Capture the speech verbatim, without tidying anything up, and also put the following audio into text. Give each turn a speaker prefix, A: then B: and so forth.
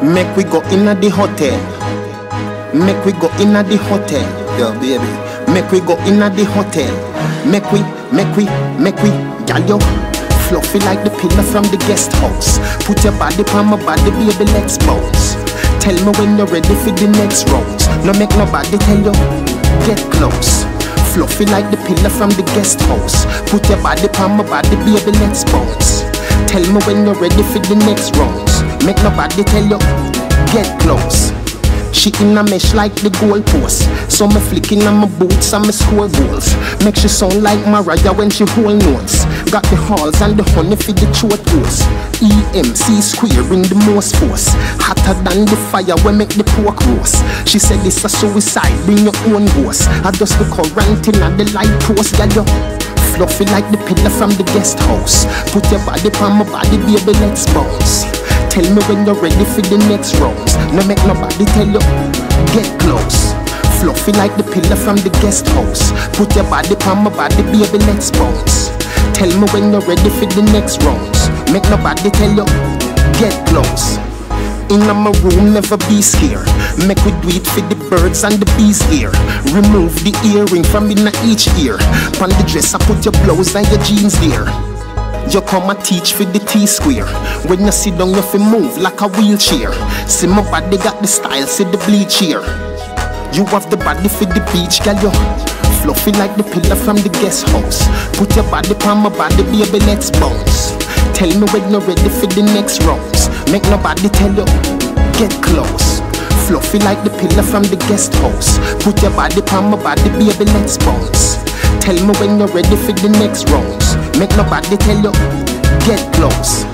A: Make we go inna the hotel. Make we go inna the hotel. Yo, baby. Make we go inna the hotel. Make we, make we, make we, gal yo. Fluffy like the pillar from the guest house. Put your body on my body, baby, let's bounce. Tell me when you're ready for the next rounds. No make nobody tell you, get close. Fluffy like the pillar from the guest house. Put your body on my body, baby, let's bounce. Tell me when you're ready for the next rounds. Make nobody tell you, get close. She in a mesh like the goalpost. So me flicking on my boots and me score goals. Make she sound like Mariah when she hold notes. Got the halls and the honey for the throat goes. E M C square in the most force. Hotter than the fire when make the pork roast. She said this a suicide, bring your own ghost. I just the current in the light post, gal yo. Fluffy like the pillar from the guest house. Put your body on my body, baby, let's bounce. Tell me when you're ready for the next rounds. No make nobody tell you, get close. Fluffy like the pillar from the guest house. Put your body on my body, baby, let's bounce. Tell me when you're ready for the next rounds. Make nobody tell you, get close. In my room, never be scared. Make we do it for the birds and the bees here. Remove the earring from in each ear. On the dress, I put your blouse and your jeans there. You come and teach for the T-square. When you sit down, you fi move like a wheelchair. See my body got the style, see the bleach here. You have the body for the beach, gal yo. Fluffy like the pillar from the guest house. Put your body on my body, baby, let's bounce. Tell me when you're ready for the next rounds. Make nobody tell you, get close. Fluffy like the pillar from the guest house. Put your body on my body, baby, let's bounce. Tell me when you're ready for the next rounds. Make nobody tell you, get close.